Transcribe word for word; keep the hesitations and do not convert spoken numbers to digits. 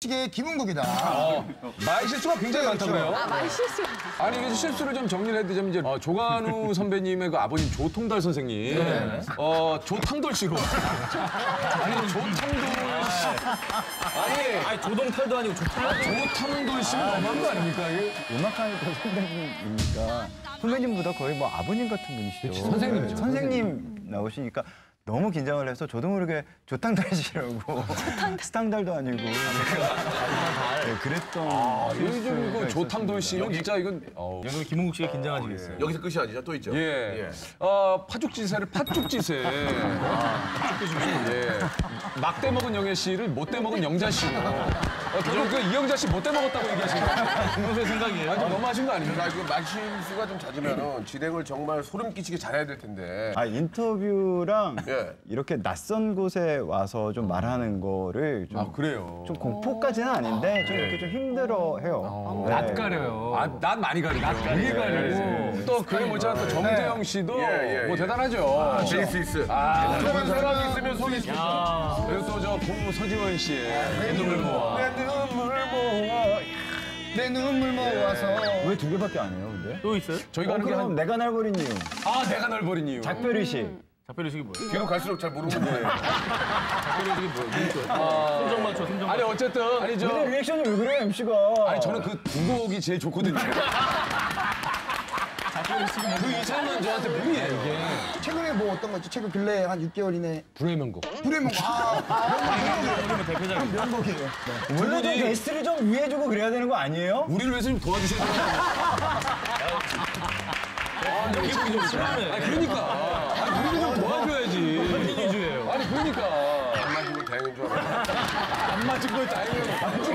김국찌개의 김은국이다. 어, 말 실수가 굉장히 많다 그래요. 아, 말 실수. 아니 이게 실수를 좀 정리를 해드리자면 이제 어, 조관우 선배님의 그 아버님 조통달 선생님, 네. 어 조탕돌 씨로. 아니 조탕돌 씨. 아니, 아니 조동탈도 아니고 조탕. 조탕돌 씨는 너무한 거 아닙니까 이게? 음악하니까 선배님이니까 선배님보다 거의 뭐 아버님 같은 분이시죠. 그치, 선생님이죠. 선생님 나오시니까 너무 긴장을 해서 저도 모르게 조탕달이라고 스탕달도 아니고 네, 그랬던 아, 요즘 실수가 그 조탕돌 씨는 있었습니다. 진짜 이건 어, 여기 김홍국 씨가 긴장하시겠어요. 여기서 끝이 아니죠? 또 있죠? 예. 어, 파죽지세를 팥죽지세. 예. 막대 먹은 영애 씨를 못대 먹은 영자 씨로. 어, 결국 그 이영자 씨 못대 먹었다고 얘기하시는 거예요. 평소의 생각이에요. 아니, 좀 너무하신 거 아닙니까? 아, 지금 말실수가 좀 잦으면은 진행을 정말 소름 끼치게 잘해야 될 텐데. 아 인터뷰랑 예. 이렇게 낯선 곳에 와서 좀 말하는 거를 좀, 아, 그래요? 좀 공포까지는 아닌데 좀 이렇게 좀 힘들어해요. 네. 낯가려요. 아, 난 많이 가리죠. 되게 가리고. 또 그에 못지않은 또 정재영 씨도 예, 예, 뭐 예. 대단하죠. 제이스이스. 아, 조그만 사람이 있으면 속이 있어. 그리고 또 저 고모 서지원 씨의 내 눈물 모아. 내 눈물 모아. 내 눈물 모아서. 왜 두 개밖에 안 해요, 근데? 또 있어요? 저희가 어, 하는 게 그럼 한... 내가 날 버린 이유. 아, 내가 널 버린 이유. 작별의식. 작별의식이 뭐예요? 뒤로 갈수록 잘 모르는 거예요. 작별의식이 뭐예요? 손정 맞춰, 손정 아니 맞춰. 어쨌든 아니 저 근데 리액션이 왜 그래요, 엠씨가? 아니 저는 그 두 곡이 제일 좋거든요. 그 이상은 저한테 무리예요. 이게. 최근에 뭐 어떤 거 있죠? 최근 근래 한 육 개월 이내. 불의 명곡. 불의 목. 아, 이러면 대표작이죠. 명곡이에요. 원래 좀 게스트를 좀 위해주고 그래야 되는 거 아니에요? 우리를 위해서 좀 도와주셔야 돼요. 아, 기분이 좀 심하네. 아니 그러니까. 아니 우리를 좀 도와줘야지. 민주예요. 아니 그러니까. 안 맞으면 다행인 줄 알아요. 안 맞은 거에 다행이에요.